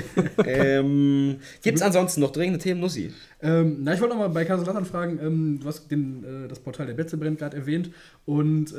Gibt es ansonsten noch dringende Themen, Nussi? Ich wollte noch mal bei Kaiserslautern fragen, du hast das Portal der Betze-Brennt gerade erwähnt und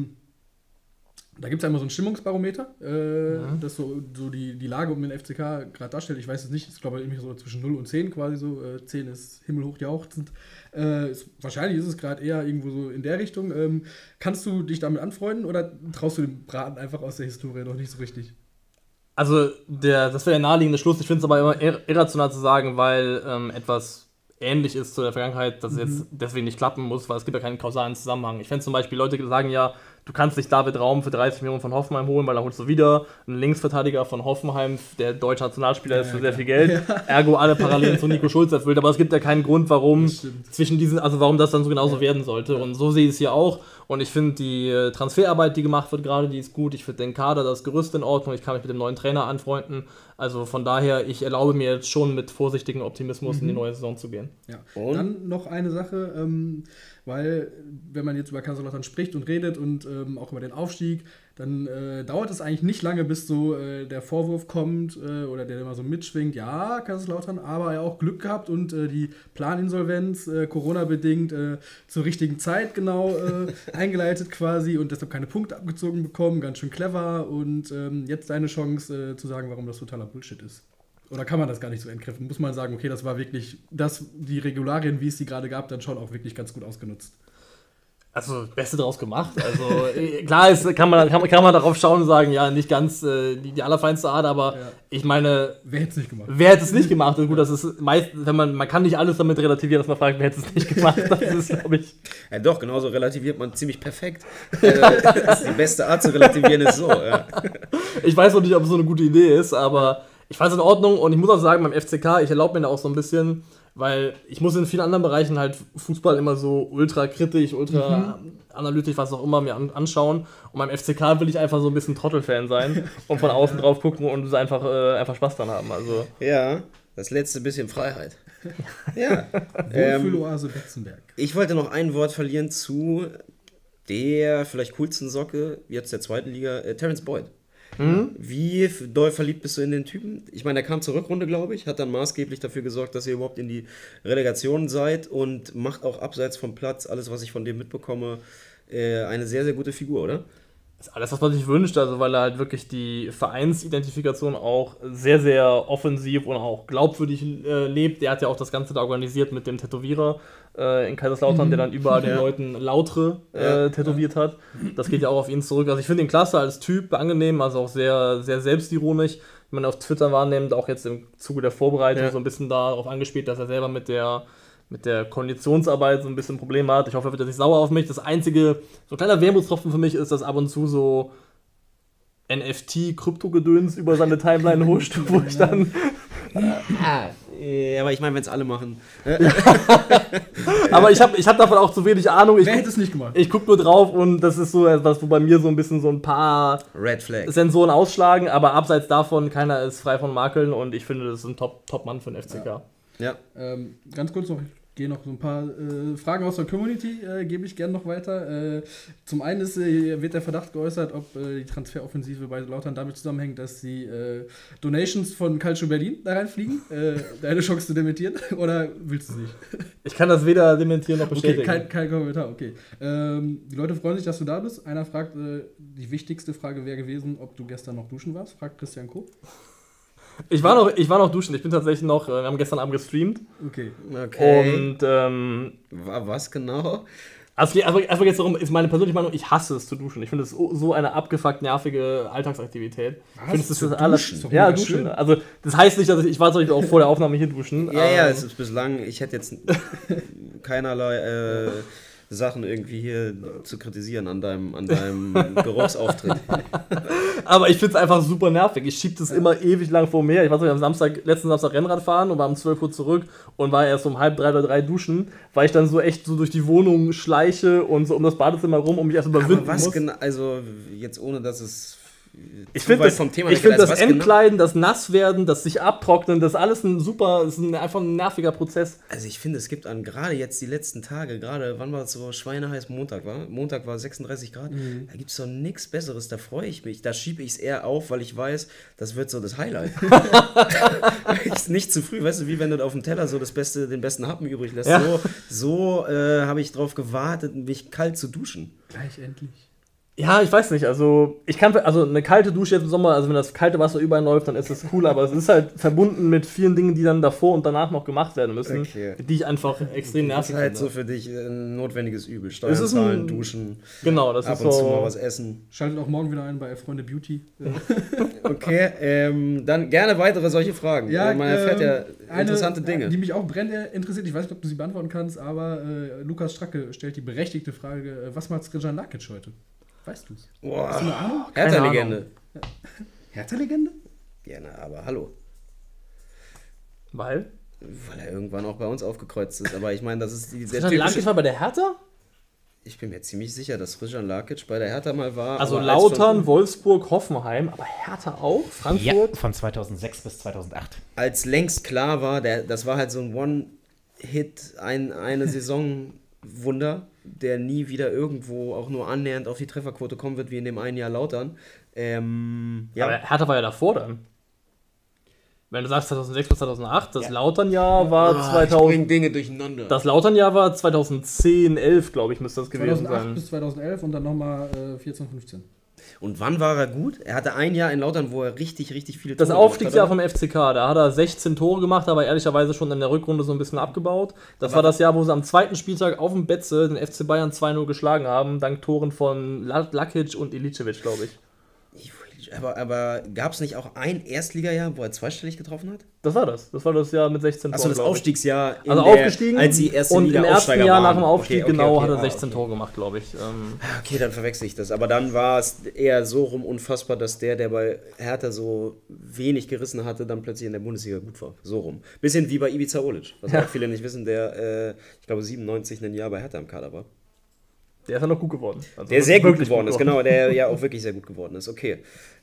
da gibt es einmal so ein Stimmungsbarometer, das so die Lage um den FCK gerade darstellt. Ich weiß es nicht, ich glaube irgendwie so zwischen 0 und 10 quasi so. 10 ist himmelhoch jauchzend. Wahrscheinlich ist es gerade eher irgendwo so in der Richtung. Kannst du dich damit anfreunden oder traust du dem Braten einfach aus der Historie noch nicht so richtig? Also das wäre der naheliegende Schluss. Ich finde es aber immer irrational zu sagen, weil etwas ähnlich ist zu der Vergangenheit, dass es jetzt deswegen nicht klappen muss, weil es gibt ja keinen kausalen Zusammenhang. Ich fände zum Beispiel, Leute sagen ja, du kannst nicht David Raum für 30 Millionen von Hoffenheim holen, weil dann holst du wieder einen Linksverteidiger von Hoffenheim, der deutsche Nationalspieler ist für sehr viel Geld. Ja. Ergo alle Parallelen zu Nico Schulz erfüllt. Aber es gibt ja keinen Grund, warum warum das dann so genauso werden sollte. Und so sehe ich es hier auch. Und ich finde die Transferarbeit, die gemacht wird gerade, die ist gut. Ich finde den Kader, das Gerüst in Ordnung. Ich kann mich mit dem neuen Trainer anfreunden. Also von daher, ich erlaube mir jetzt schon mit vorsichtigem Optimismus in die neue Saison zu gehen. Ja. Und dann noch eine Sache, weil wenn man jetzt über Kaiserslautern spricht und redet und auch über den Aufstieg, dann dauert es eigentlich nicht lange, bis so der Vorwurf kommt oder der immer so mitschwingt, ja, Kaiserslautern, aber ja auch Glück gehabt und die Planinsolvenz, Corona-bedingt, zur richtigen Zeit genau eingeleitet quasi und deshalb keine Punkte abgezogen bekommen, ganz schön clever und jetzt deine Chance zu sagen, warum das totaler Bullshit ist. Oder kann man das gar nicht so entkräften? Muss man sagen, okay, das war wirklich, die Regularien, wie es die gerade gab, dann schon auch wirklich ganz gut ausgenutzt. Also, Beste draus gemacht. Also, klar kann man darauf schauen und sagen, ja, nicht ganz die allerfeinste Art, aber ich meine... Wer hätte es nicht gemacht? Wer hätte es nicht gemacht? Und gut, das ist meistens, man kann nicht alles damit relativieren, dass man fragt, wer hätte es nicht gemacht. Das ist, glaube ich... Ja doch, genauso relativiert man ziemlich perfekt. Das ist die beste Art zu relativieren, ist so, ja. Ich weiß noch nicht, ob es so eine gute Idee ist, aber ich fand es in Ordnung und ich muss auch sagen, beim FCK, ich erlaube mir da auch so ein bisschen... Weil ich muss in vielen anderen Bereichen halt Fußball immer so ultra kritisch, ultra analytisch, was auch immer mir anschauen. Und beim FCK will ich einfach so ein bisschen Trottelfan sein und von außen drauf gucken und einfach Spaß dran haben. Also. Ja, das letzte bisschen Freiheit. Ja. Wohlfühloase Betzenberg. Ich wollte noch ein Wort verlieren zu der vielleicht coolsten Socke jetzt der zweiten Liga, Terence Boyd. Wie doll verliebt bist du in den Typen? Ich meine, er kam zur Rückrunde, glaube ich, hat dann maßgeblich dafür gesorgt, dass ihr überhaupt in die Relegation seid und macht auch abseits vom Platz, alles, was ich von dem mitbekomme, eine sehr, sehr gute Figur, oder? Das ist alles, was man sich wünscht, also weil er halt wirklich die Vereinsidentifikation auch sehr, sehr offensiv und auch glaubwürdig lebt. Der hat ja auch das Ganze da organisiert mit dem Tätowierer in Kaiserslautern, der dann überall den Leuten Lautre tätowiert hat. Das geht ja auch auf ihn zurück. Also ich finde ihn klasse als Typ, angenehm, also auch sehr, sehr selbstironisch. Ich meine, auf Twitter wahrnehmend, auch jetzt im Zuge der Vorbereitung so ein bisschen darauf angespielt, dass er selber mit der Konditionsarbeit so ein bisschen Probleme hat. Ich hoffe, er wird jetzt nicht sauer auf mich. Das einzige, so ein kleiner Wermutstropfen für mich ist, dass ab und zu so NFT-Krypto-Gedöns über seine Timeline huscht, wo ich dann... aber ich meine, wenn es alle machen. Aber ich hab davon auch zu wenig Ahnung. Wer hätte es nicht gemacht? Ich gucke nur drauf und das ist so etwas, wo bei mir so ein bisschen so ein paar Red Flag. Sensoren ausschlagen, aber abseits davon, keiner ist frei von Makeln und ich finde, das ist ein Top-Mann für den FCK. Ja. Ganz kurz noch, ich gehe noch so ein paar Fragen aus der Community, gebe ich gerne noch weiter. Zum einen wird der Verdacht geäußert, ob die Transferoffensive bei Lautern damit zusammenhängt, dass die Donations von Calcio Berlin da reinfliegen. Deine Chance zu dementieren, oder willst du es nicht? Ich kann das weder dementieren noch bestätigen. Okay, kein Kommentar, okay. Die Leute freuen sich, dass du da bist. Einer fragt, die wichtigste Frage wäre gewesen, ob du gestern noch duschen warst, fragt Christian Koch. Ich war noch duschen, ich bin tatsächlich noch, wir haben gestern Abend gestreamt. Okay. Und, was genau? Also einfach jetzt darum, ist meine persönliche Meinung, ich hasse es zu duschen. Ich finde es so eine abgefuckt nervige Alltagsaktivität. Ich finde, es ist das alles. Ja, duschen. Also, das heißt nicht, dass ich war zum Beispiel auch vor der Aufnahme hier duschen. Ja, es ist bislang, ich hätte jetzt keinerlei Sachen irgendwie hier zu kritisieren an deinem Geruchsauftritt. Aber ich finde es einfach super nervig. Ich schiebe das immer ewig lang vor mir. Ich war am letzten Samstag Rennrad fahren und war um 12 Uhr zurück und war erst um 2:30 oder 3 duschen, weil ich dann so echt so durch die Wohnung schleiche und so um das Badezimmer rum und mich erst überwinden muss. Genau, also jetzt ohne, dass es ich finde das Entkleiden, das Nasswerden, das sich abtrocknen, das alles einfach ein nerviger Prozess. Also ich finde, es gibt gerade jetzt die letzten Tage, gerade wann war es so schweineheiß Montag war? Montag war 36 Grad. Da gibt es doch nichts Besseres, da freue ich mich. Da schiebe ich es eher auf, weil ich weiß, das wird so das Highlight. Ist nicht zu früh, weißt du, wie wenn du auf dem Teller so den besten Happen übrig lässt. Ja. So habe ich drauf gewartet, mich kalt zu duschen. Gleich endlich. Ja, ich weiß nicht, also eine kalte Dusche jetzt im Sommer, also wenn das kalte Wasser überall läuft, dann ist das cool, aber es ist halt verbunden mit vielen Dingen, die dann davor und danach noch gemacht werden müssen, die ich einfach extrem nervig finde. Das ist halt so für dich ein notwendiges Übel. Steuern zahlen, duschen, genau, das ab ist und so zu mal was essen. Schaltet auch morgen wieder ein bei Freunde Beauty. Okay, dann gerne weitere solche Fragen. Ja, man erfährt ja interessante Dinge. Die mich auch brennend interessiert, ich weiß nicht, ob du sie beantworten kannst, aber Lukas Stracke stellt die berechtigte Frage, was macht Srdjan Lakic heute? Weißt du's? Boah. Hast du eine Ahnung? Hertha-Legende. Hertha-Legende? Gerne, aber hallo. Weil er irgendwann auch bei uns aufgekreuzt ist. Aber ich meine, das ist die Srdjan Lakic war bei der Hertha? Ich bin mir ziemlich sicher, dass Srdjan Lakic bei der Hertha mal war. Also Lautern, Wolfsburg, Hoffenheim, aber Hertha auch? Frankfurt? Ja, von 2006 bis 2008. Als längst klar war, das war halt so ein One-Hit, eine Saison-Wunder, der nie wieder irgendwo auch nur annähernd auf die Trefferquote kommen wird, wie in dem einen Jahr Lautern. Ja. Aber Hertha war ja davor dann. Wenn du sagst 2006 bis 2008, das Lautern-Jahr war 2000. Ich bring Dinge durcheinander. Das Lautern-Jahr war 2010, 11, glaube ich, müsste das gewesen 2008 sein. bis 2011 und dann nochmal 14, 15. Und wann war er gut? Er hatte ein Jahr in Lautern, wo er richtig, richtig viele Das Tore gemacht Aufstiegsjahr hat. vom FCK, da hat er 16 Tore gemacht, aber ehrlicherweise schon in der Rückrunde so ein bisschen abgebaut. Das war das Jahr, wo sie am zweiten Spieltag auf dem Betze den FC Bayern 2-0 geschlagen haben, dank Toren von Lakic und Ilicevic, glaube ich. Aber gab es nicht auch ein Erstligajahr, wo er zweistellig getroffen hat? Das war das Jahr mit 16 Toren. Achso, das Aufstiegsjahr, also aufgestiegen, als die erste und Liga im ersten Jahr nach dem Aufstieg okay, hat er 16 Tore gemacht, glaube ich. Okay, dann verwechsel ich das. Aber dann war es eher so rum unfassbar, dass der bei Hertha so wenig gerissen hatte, dann plötzlich in der Bundesliga gut war. So rum. Bisschen wie bei Ivica Olic, was auch viele nicht wissen, der, ich glaube, 97 ein Jahr bei Hertha im Kader war. Der ist ja noch gut geworden. Also der sehr gut geworden ist, genau, der ja auch wirklich sehr gut geworden ist. Okay.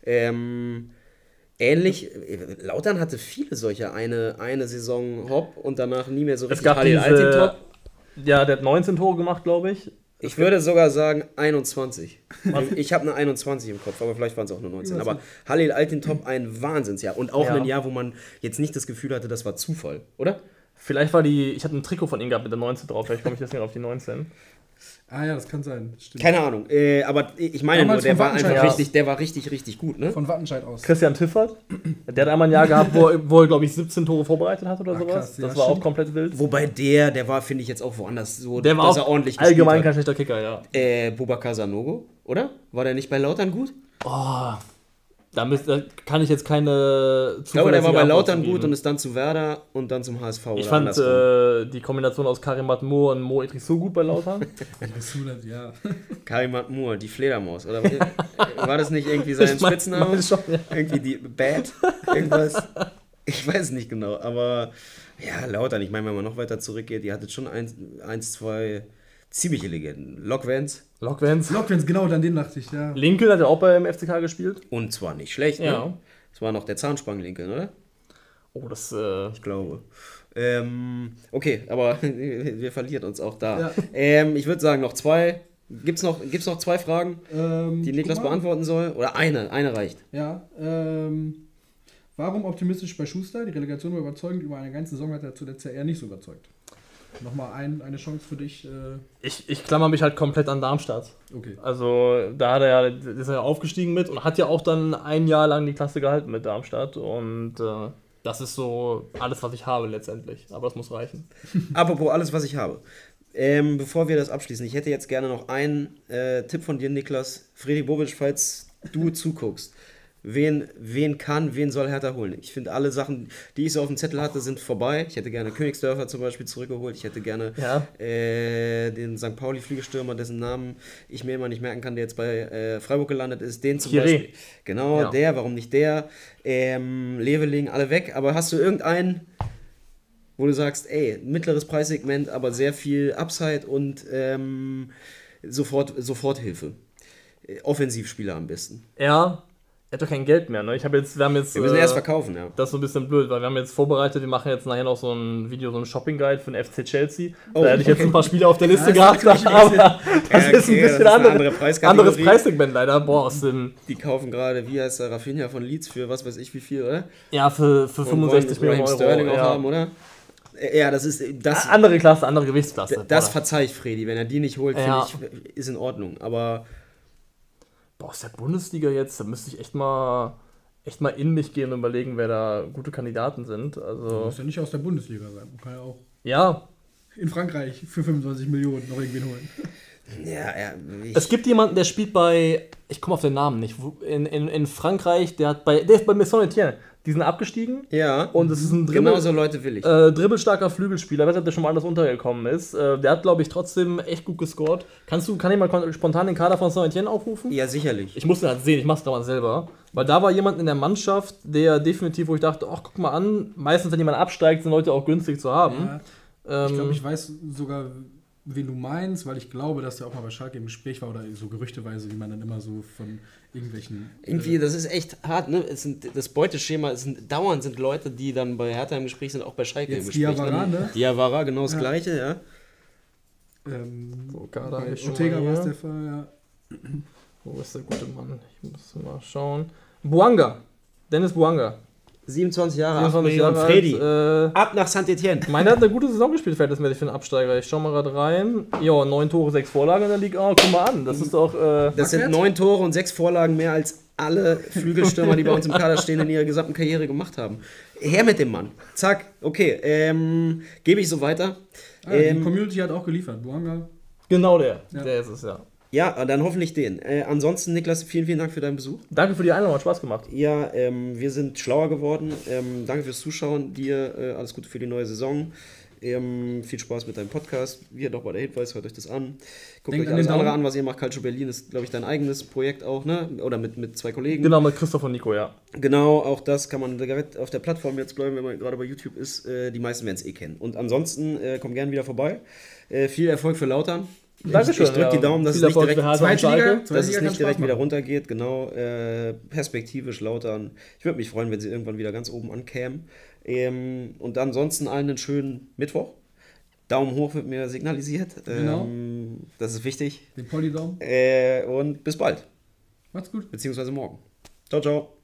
Ähnlich, Lautern hatte viele solche, eine Saison Hopp und danach nie mehr so richtig Halil Altintop. Ja, der hat 19 Tore gemacht, glaube ich. Ich würde sogar sagen 21. Ich habe eine 21 im Kopf, aber vielleicht waren es auch nur 19. Aber Halil Altintop ein Wahnsinnsjahr. Und auch ein Jahr, wo man jetzt nicht das Gefühl hatte, das war Zufall, oder? Vielleicht ich hatte ein Trikot von ihm gehabt mit der 19 drauf, vielleicht komme ich deswegen auf die 19. Ah ja, das kann sein. Stimmt. Keine Ahnung, aber ich meine nur, der war einfach richtig gut, ne? Von Wattenscheid aus. Christian Tiffert, der hat einmal ein Jahr gehabt, wo er glaube ich, 17 Tore vorbereitet hat oder sowas. Krass, das war auch komplett wild. Wobei der war, finde ich, jetzt auch woanders so, der war dass auch er ordentlich allgemein kein schlechter Kicker, ja. Boubacar Sanogo, oder? War der nicht bei Lautern gut? Oh, da kann ich jetzt keine Ich glaube, der war bei Lautern gut und ist dann zu Werder und dann zum HSV. Ich fand die Kombination aus Karim Matmour und Mo Idrissou gut bei Lautern. Ja. Karim Matmour, die Fledermaus, oder? War das nicht irgendwie sein Spitzname? Schon, ja. Irgendwie die Bad? Irgendwas? Ich weiß nicht genau, aber ja, Lautern, ich meine, wenn man noch weiter zurückgeht, die hatte schon zwei ziemliche Legenden. Lok Vance, genau, an den dachte ich, ja. Lincoln hat ja auch beim FCK gespielt. Und zwar nicht schlecht, ja. Ne? Das war noch der Zahnsprang-Lincoln, oder? Oh, das... Ich glaube. Okay, aber wir verlieren uns auch da. Ja. Ich würde sagen, noch zwei. Gibt's noch zwei Fragen, die Niklas beantworten soll? Oder eine reicht. Ja, warum optimistisch bei Schuster? Die Relegation war überzeugend, über eine ganze Saison hat er zuletzt ja eher nicht so überzeugt. Nochmal eine Chance für dich. Ich klammer mich halt komplett an Darmstadt. Okay. Also da ist er ja aufgestiegen mit und hat ja auch dann ein Jahr lang die Klasse gehalten mit Darmstadt. Und das ist so alles, was ich habe letztendlich. Aber das muss reichen. Apropos alles, was ich habe. Bevor wir das abschließen, ich hätte jetzt gerne noch einen Tipp von dir, Niklas. Fredi Bobic, falls du zuguckst. Wen soll Hertha holen? Ich finde, alle Sachen, die ich so auf dem Zettel hatte, sind vorbei. Ich hätte gerne Königsdörfer zum Beispiel zurückgeholt. Ich hätte gerne den St. Pauli-Flügelstürmer, dessen Namen ich mir immer nicht merken kann, der jetzt bei Freiburg gelandet ist. Den zum Beispiel. Genau, der, warum nicht der? Leveling, alle weg. Aber hast du irgendeinen, wo du sagst, mittleres Preissegment, aber sehr viel Upside und Soforthilfe? Offensivspieler am besten. Ja. Er hat doch kein Geld mehr, ne? Wir müssen erst verkaufen, ja. Das ist so ein bisschen blöd, weil wir haben jetzt vorbereitet, wir machen jetzt nachher noch so ein Video, so ein Shopping-Guide für den FC Chelsea. Da hätte ich jetzt ein paar Spiele auf der Liste gehabt, aber das ist ein bisschen anderes Preissegment leider. Boah, die kaufen gerade, wie heißt der, Rafinha von Leeds für was weiß ich wie viel, oder? Ja, für 65 Millionen Euro. Sterling auch haben, oder? Ja, das ist... andere Klasse, andere Gewichtsklasse. Das verzeih ich Fredi, wenn er die nicht holt, finde ich, ist in Ordnung, aber... Aus der Bundesliga jetzt, da müsste ich echt mal in mich gehen und überlegen, wer da gute Kandidaten sind. Also muss ja nicht aus der Bundesliga sein. Man kann ja auch in Frankreich für 25 Millionen noch irgendwen holen. Ja, es gibt jemanden, der spielt ich komme auf den Namen nicht, in Frankreich, der ist bei Saint-Étienne. Die sind abgestiegen. Ja. Und es ist ein genau so Leute will ich. Dribbelstarker Flügelspieler. Ich weiß nicht, ob der schon mal anders untergekommen ist. Der hat, glaube ich, trotzdem echt gut gescored. Kann ich mal spontan den Kader von Saint-Étienne aufrufen? Ja, sicherlich. Ich muss den halt sehen, ich mach's da mal selber. Weil da war jemand in der Mannschaft, der definitiv, wo ich dachte, ach, guck mal an, meistens, wenn jemand absteigt, sind Leute auch günstig zu haben. Ja. Ich glaube, ich weiß sogar, wen du meinst, weil ich glaube, dass der auch mal bei Schalke im Gespräch war oder so gerüchteweise, wie man dann immer so von irgendwelchen... Irgendwie, das ist echt hart, ne? Das Beuteschema, dauernd sind Leute, die dann bei Hertha im Gespräch sind, auch bei Schalke im Gespräch. Diawara, ne? Diawara, genau das Gleiche, ja. Bei Ortega war es der Fall, ja. Wo ist der gute Mann? Ich muss mal schauen. Dennis Bouanga. 27 Jahre, 27 Jahre alt. Fredi. Ab nach Saint-Étienne. Meiner hat eine gute Saison gespielt, verhältnismäßig für einen Absteiger. Ich schau mal gerade rein. Ja, 9 Tore, 6 Vorlagen in der Liga. Oh, guck mal an. Das ist doch. Das sind 9 Tore und 6 Vorlagen mehr als alle Flügelstürmer, die bei uns im Kader stehen, in ihrer gesamten Karriere gemacht haben. Her mit dem Mann. Zack. Okay. Gebe ich so weiter. Die Community hat auch geliefert. Bouanga. Genau der. Ja. Der ist es, ja. Ja, dann hoffentlich den. Ansonsten, Niklas, vielen, vielen Dank für deinen Besuch. Danke für die Einladung, hat Spaß gemacht. Ja, wir sind schlauer geworden. Danke fürs Zuschauen. Dir alles Gute für die neue Saison. Viel Spaß mit deinem Podcast. Hier doch mal der Hinweis, hört euch das an. Guckt euch alles andere an, was ihr macht. Calcio Berlin ist, glaube ich, dein eigenes Projekt auch, ne? Oder mit 2 Kollegen. Genau, mit Christoph und Nico, ja. Genau, auch das kann man direkt auf der Plattform jetzt bleiben, wenn man gerade bei YouTube ist. Die meisten werden es kennen. Und ansonsten kommt gerne wieder vorbei. Viel Erfolg für Lautern. Dankeschön. Ich drücke die Daumen, dass es nicht direkt, wieder runtergeht. Genau, perspektivisch Lautern. Ich würde mich freuen, wenn sie irgendwann wieder ganz oben ankämen. Und ansonsten allen einen schönen Mittwoch. Daumen hoch wird mir signalisiert. Genau. Das ist wichtig. Den Polydaumen. Und bis bald. Macht's gut. Beziehungsweise morgen. Ciao, ciao.